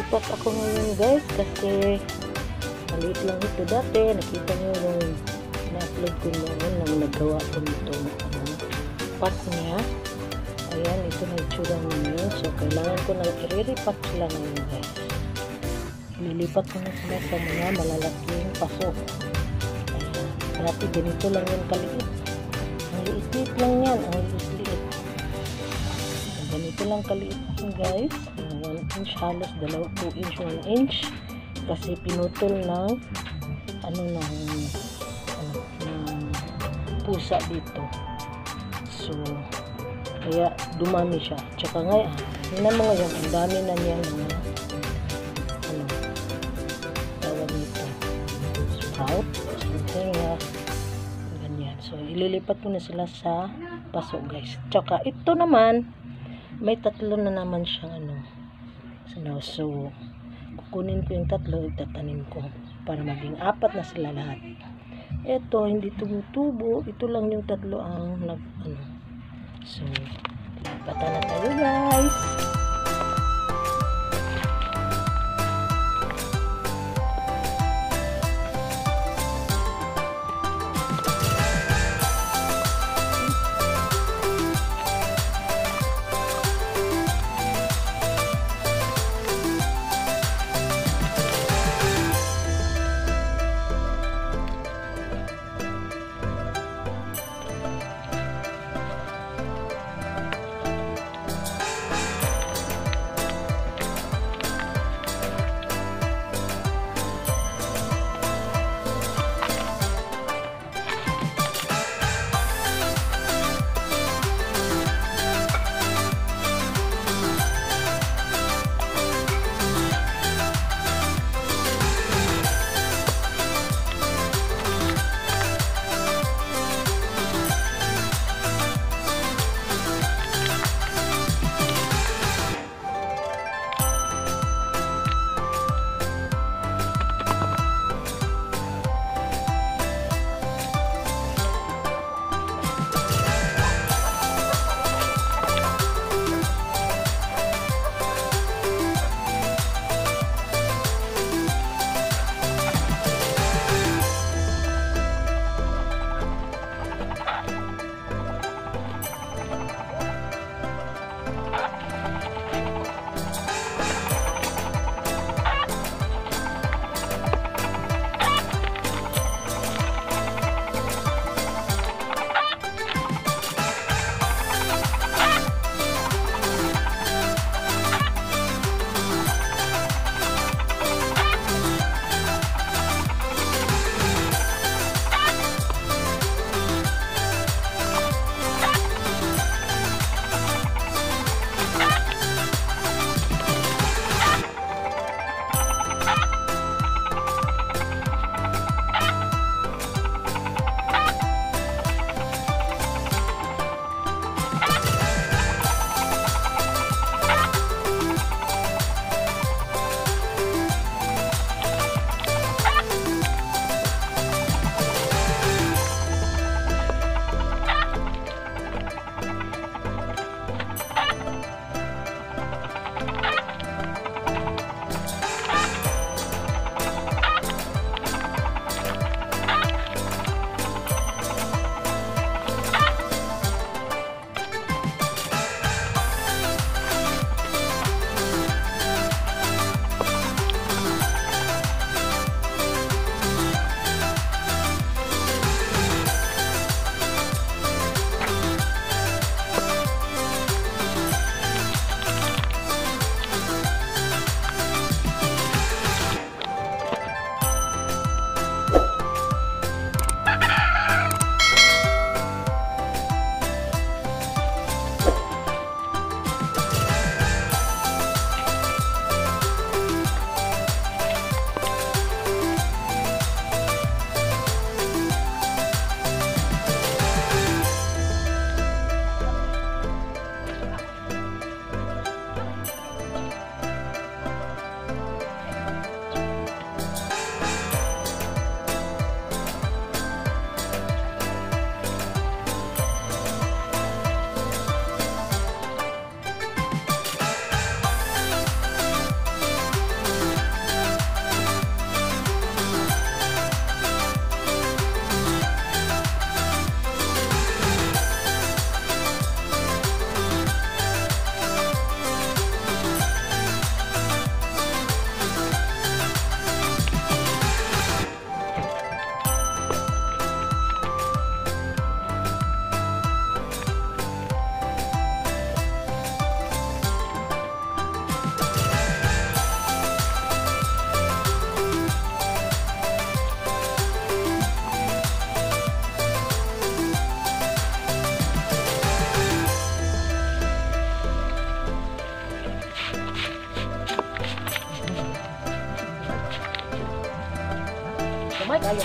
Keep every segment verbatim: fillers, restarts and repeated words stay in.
Lilipat ako ngayon guys kasi maliit lang ito dati. Nakita nyo yung na-upload ko noon nang nagawa ko nito ano, part niya. Ayan, ito na itsura ngayon. So, kailangan ko na i-repack sila ngayon guys. Lilipat ko na sila sa mga malalaking paso. Ayan, dati ganito lang yung kaliit. Ang liit-liit lang yan. Ang liit-liit. Ganito lang kaliit yan guys. one inch halos, two inch, one inch. Kasi pinutol ng ano ng ano, ng pusa dito. So, kaya dumami siya. Tsaka ngayon, yun na mga yan, ang dami na niya mga ano, tawag nito. Sprout, something na ganyan. So, ililipat ko na sila sa paso guys. Tsaka ito naman, may tatlo na naman siyang ano. So, so kukunin ko yung tatlo, itatanim ko para maging apat na sila lahat. Ito, hindi tumutubo. Ito lang yung tatlo ang nag, ano. So, lipatan na tayo guys. kabayo.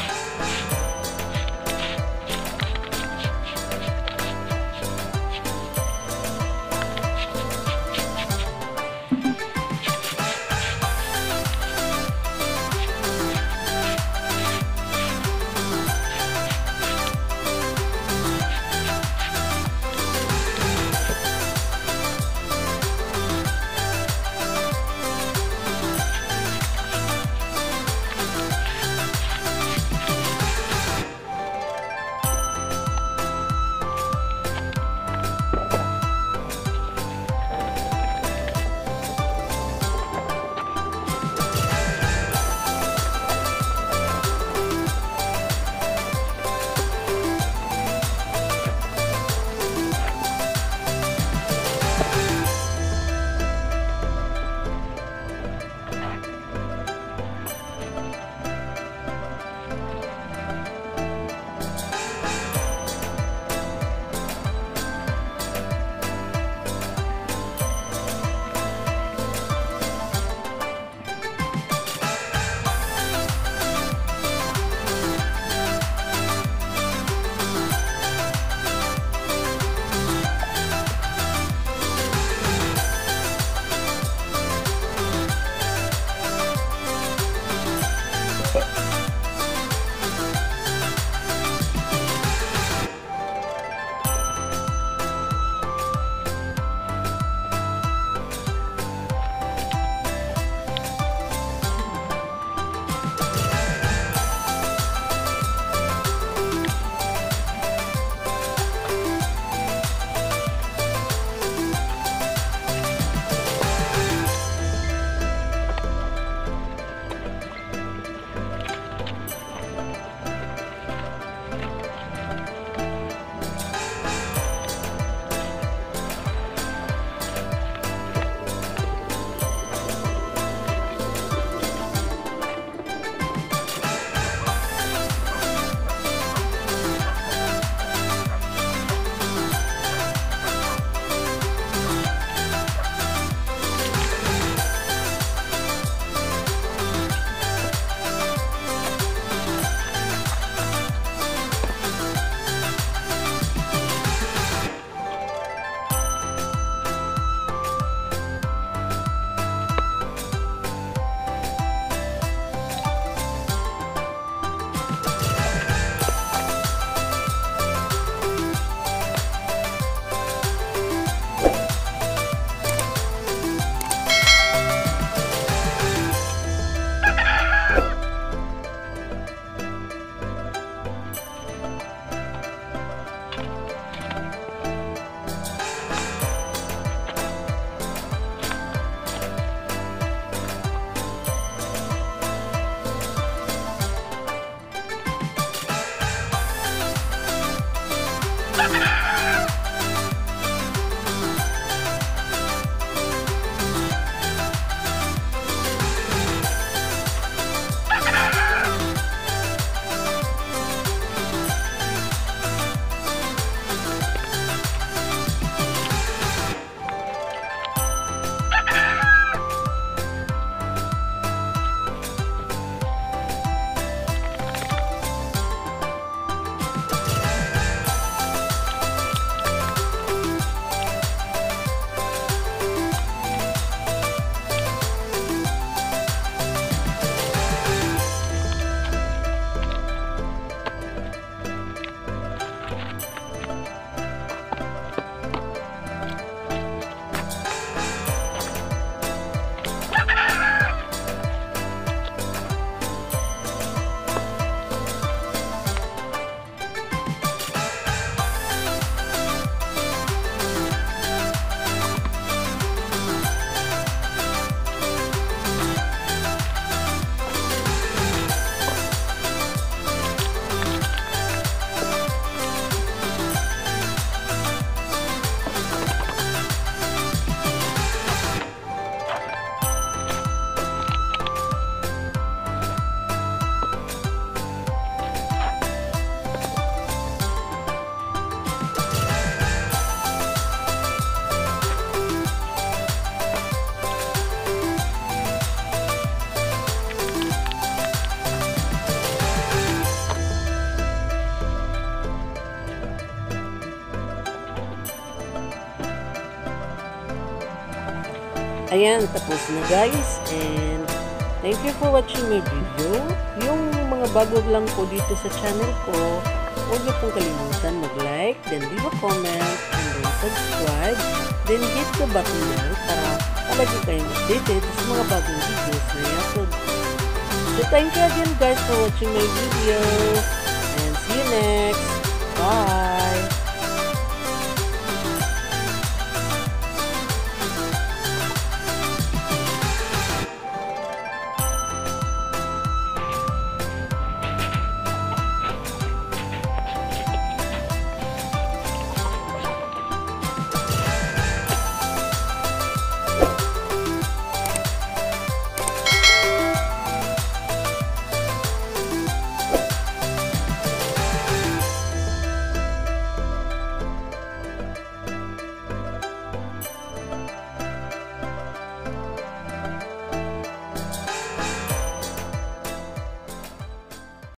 Ayan, tapos na guys. And thank you for watching my video. Yung mga bago lang po dito sa channel ko, huwag niyo pong kalimutan mag-like, then leave a comment, and then subscribe, then hit the button bell para palagi kayong updated sa mga bagong videos na i-upload. So thank you again guys for watching my video, and see you next. Bye!